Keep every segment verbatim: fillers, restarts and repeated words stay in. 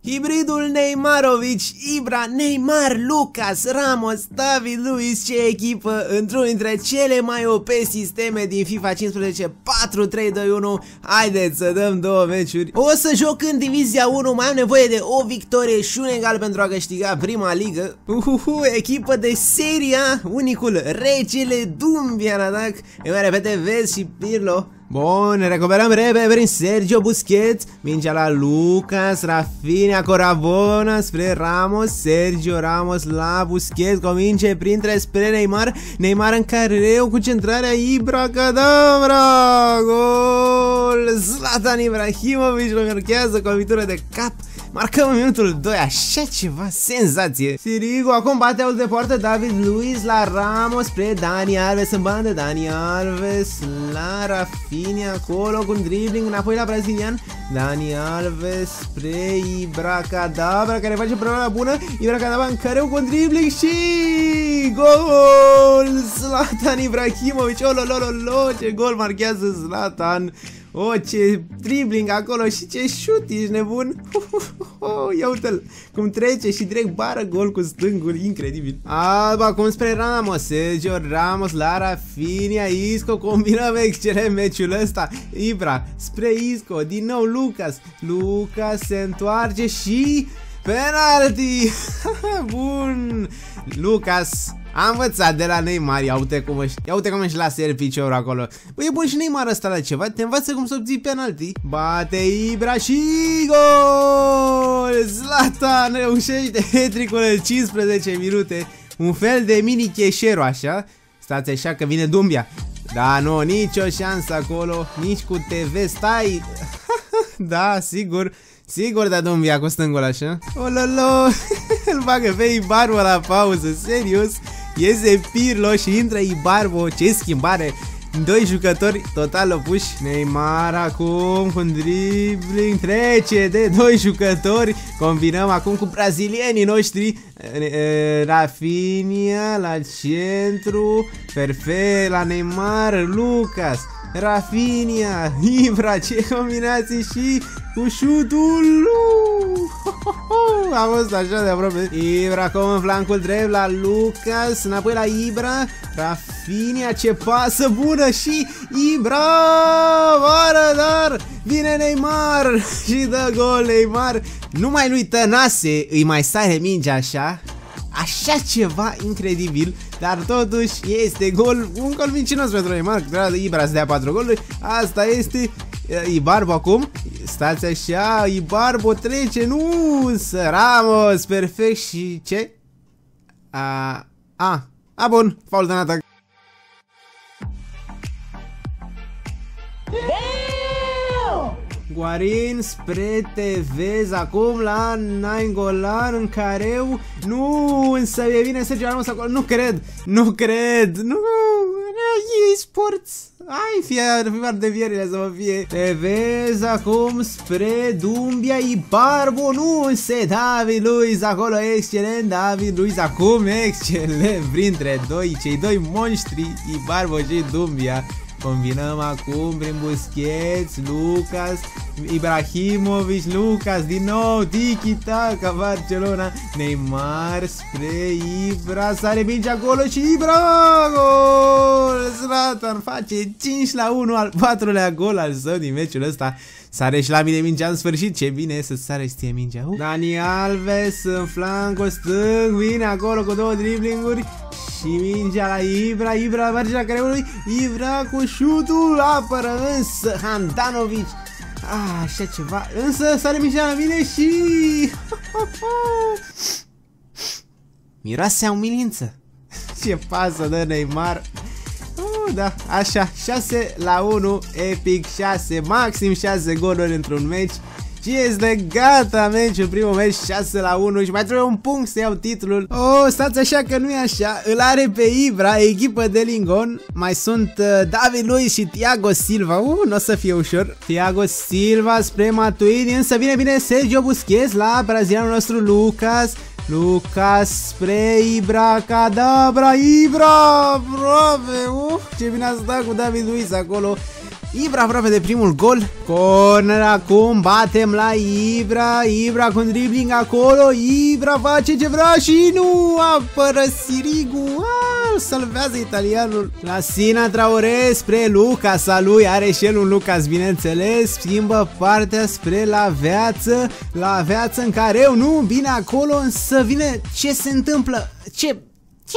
Hibridul Neymarovic, Ibra, Neymar, Lucas, Ramos, David Luiz, ce echipă într-unul dintre cele mai O P sisteme din FIFA cincisprezece, patru trei doi unu. Haideți să dăm două meciuri. O să joc în Divizia unu, mai am nevoie de o victorie și un egal pentru a câștiga prima ligă. Uhuhu, echipă de Serie A, unicul Regele Dumbia în atac. E mai repede, Vez și Pirlo. Bun, ne recuperăm repede prin Sergio Busquets. Mingea la Lucas, Rafinha, Corabona spre Ramos, Sergio Ramos la Busquets, cu o minge printre spre Neymar. Neymar în careu cu centrarea, Ibra, cadavra, gol! Zlatan Ibrahimovic lo marchează cu o lovitură de cap. Marcăm în minutul doi, așa ceva, senzație. Sirigu acum bate ault de poartă, David Luiz la Ramos spre Dani Alves în bandă, Dani Alves la Rafinha acolo cu un dribbling înapoi la brazilian, Dani Alves spre Ibra Cadabra care face problema bună, Ibra Cadabra în careu cu un dribbling și gol! Zlatan Ibrahimovic, ololololo, ce gol marchează Zlatan! Oh, ce dribbling acolo și ce șut, ești nebun? Ia uite-l cum trece și direct bară gol cu stângul, incredibil. Alba cum spre Ramos, Sergio Ramos la Rafinha, Isco, combinăm excelent meciul ăsta. Ibra spre Isco, din nou Lucas, Lucas se întoarce și penalty. Bun, Lucas a învățat de la Neymar, ia uite cum își, ia uite cum își lasă el piciorul acolo. Băi, e bun și Neymar ăsta la ceva, te învață cum să obții penalti. Bate Ibra și gol! Zlatan reușește hat-trick-ul în cincisprezece minute. Un fel de mini cheșero așa. Stați așa că vine Dumbia. Da, nu, nicio șansă acolo, nici cu T V, stai. Da, sigur. Sigur da Dumbia cu stângul așa. Ololo, îl bagă pe Ibarbo la pauză, serios. Iese Pirlo și intră Ibarbo, ce schimbare. Doi jucători total opuși. Neymar acum cu un dribbling, trece de doi jucători. Combinăm acum cu brazilienii noștri. Rafinha la centru, perfect la Neymar, Lucas, Rafinha, Ibra, ce combinații și cu șutul. A fost așa de aproape. Ibra acum în flancul drept la Lucas, înapoi la Ibra, Rafinha, ce pasă bună și Ibra, vară, dar vine Neymar și dă gol Neymar. Numai lui Tănase îi mai sare mingea așa. Așa ceva incredibil, dar totuși este gol, un gol mincinos pentru Neymar, că Ibra să dea patru goluri. Asta este Ibarbo acum. Stați așa, Ibarbo trece, nu, însă Ramos, perfect și ce? A, a, a bun, fault în atac. Guarin spre Tevez acum la Nainggolan în careu. Nu, însă e bine Sergio Ramos acolo. Nu cred, nu cred, nu. E Sports. Ai fiar de vierile să mă fie. Tevez acum spre Dumbia, Ibarbo, nu, însă David Luiz acolo, excelent. David Luiz acum, excelent. Printre doi, cei doi monștri, Ibarbo și Dumbia. Combinăm acum prin Busquets, Lucas, Ibrahimovic, Lucas, din nou, tiki-taka, Barcelona, Neymar spre Ibra, sare mingea acolo și Ibra, gol! Zlatan face cinci la unu, al patrulea gol al său din meciul ăsta. Sare și la mine mingea în sfârșit, ce bine e să sare stie mingea. Uh. Dani Alves în flancul stâng, vine acolo cu două driblinguri. Și mingea la Ibra, Ibra merge la careului, Ibra cu șutul, apără însă Handanovic. Ah, așa ceva, însă sare mingea la mine și... miroase a umilință. Ce pasă de Neymar. Uh, da, așa, șase la unu, epic, șase, maxim șase goluri într-un meci. Și este gata meciul, primul meci, șase la unu și mai trebuie un punct să iau titlul. Oh, stați așa că nu e așa, îl are pe Ibra, echipă de Lingon. Mai sunt uh, David Luiz și Thiago Silva. Uh, nu o să fie ușor. Thiago Silva spre Matuidi, însă vine bine Sergio Busquets la brazilianul nostru Lucas. Lucas spre Ibra, Cadabra, Ibra, brave, uh, ce bine a stat cu David Luiz acolo. Ibra aproape de primul gol. Corner acum, batem la Ibra. Ibra cu dribbling acolo. Ibra face ce vrea și nu apără Sirigu. Aaaa, salvează italianul. La Sina Traoré spre Lucas a lui. Are și el un Lucas, bineînțeles. Schimbă partea spre La Viață. La Viață în Careu. Nu, bine acolo, însă vine. Ce se întâmplă? Ce? Ce?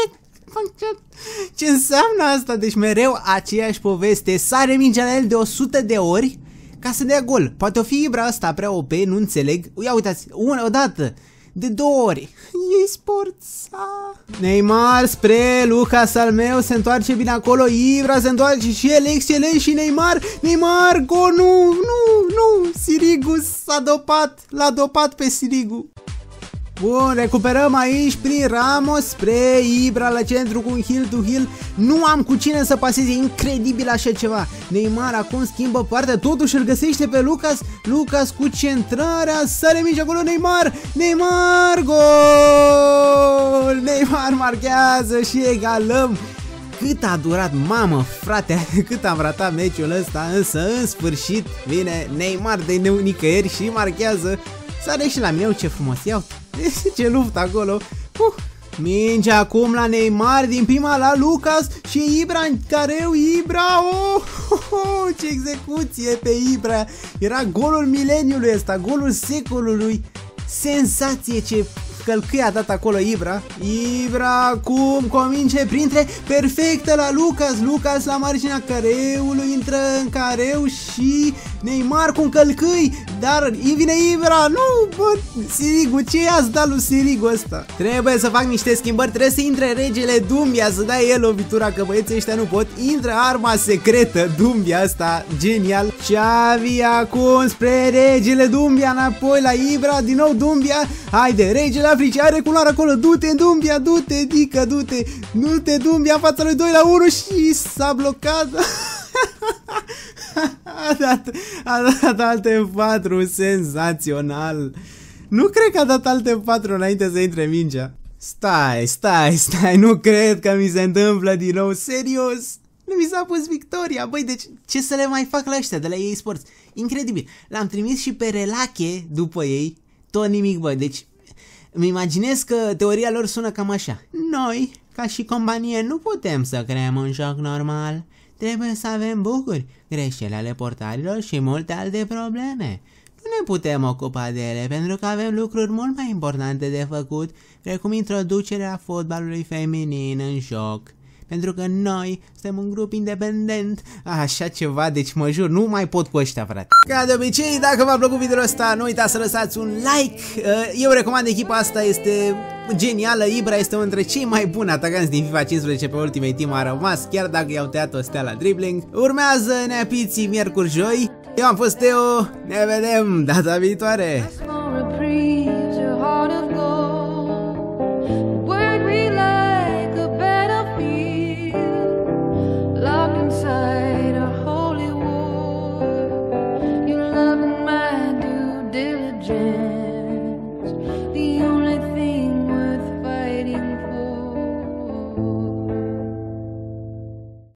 Ce înseamnă asta? Deci mereu aceeași poveste. Sare mingea la el de o sută de ori ca să dea gol. Poate o fi Ibra asta prea O P, nu înțeleg. Ia uitați, una, o dată, de două ori. E sports. Neymar spre Lucas al meu. Se întoarce bine acolo. Ibra se întoarce și el excelent. Și Neymar, Neymar, gol, nu, nu, nu. Sirigu s-a dopat. L-a dopat pe Sirigu. Bun, recuperăm aici prin Ramos spre Ibra la centru cu un heel to heel. Nu am cu cine să paseze, incredibil așa ceva. Neymar acum schimbă partea, totuși îl găsește pe Lucas. Lucas cu centrarea, sare mici acolo Neymar. Neymar, gol! Neymar marchează și egalăm. Cât a durat, mamă, frate, cât am ratat meciul ăsta, însă în sfârșit vine Neymar de nicăieri și marchează. Sare și la mine, ce frumos, iau. Ce luptă acolo. uh. Minge acum la Neymar, din prima la Lucas și Ibra în Careu. Ibra, oh, oh, oh, ce execuție pe Ibra. Era golul mileniului ăsta, golul secolului. Senzație, ce călcâi a dat acolo Ibra. Ibra acum convinge printre, perfectă la Lucas. Lucas la marginea Careului, intră în Careu și Neymar cu un călcâi. Dar vine Ibra, nu, bă, Sirigu, ce i-ați dat lui Sirigu ăsta? Trebuie să fac niște schimbări, trebuie să intre regele Dumbia, să dai el lovitura, că băieții ăștia nu pot. Intră arma secretă, Dumbia asta, genial. Xavi acum spre regele Dumbia, înapoi la Ibra, din nou Dumbia. Haide, regele Africii are culoare acolo, du-te Dumbia, du-te, Dică, du-te, du-te Dumbia în fața lui doi la unu și s-a blocat. A dat, a dat alte patru, senzațional. Nu cred că a dat alte patru înainte să intre mingea. Stai, stai, stai, nu cred că mi se întâmplă din nou, serios. Nu mi s-a pus victoria, băi, deci ce să le mai fac la ăștia de la E A Sports? Incredibil, l-am trimis și pe Relache după ei, tot nimic, băi, deci îmi imaginez că teoria lor sună cam așa. Noi, ca și companie, nu putem să creăm un joc normal. Trebuie să avem buguri, greșeli ale portarilor și multe alte probleme. Nu ne putem ocupa de ele pentru că avem lucruri mult mai importante de făcut, precum introducerea fotbalului feminin în joc. Pentru că noi suntem un grup independent. Așa ceva, deci mă jur, nu mai pot cu ăștia, frate. Ca de obicei, dacă v-a plăcut videoul ăsta, nu uitați să lăsați un like. Eu recomand echipa asta, este genială. Ibra este unul dintre cei mai buni atacanți din FIFA cincisprezece pe Ultimate Team a rămas, chiar dacă i-au tăiat o stea la dribbling. Urmează neapiții miercuri, joi. Eu am fost Teo, ne vedem data viitoare.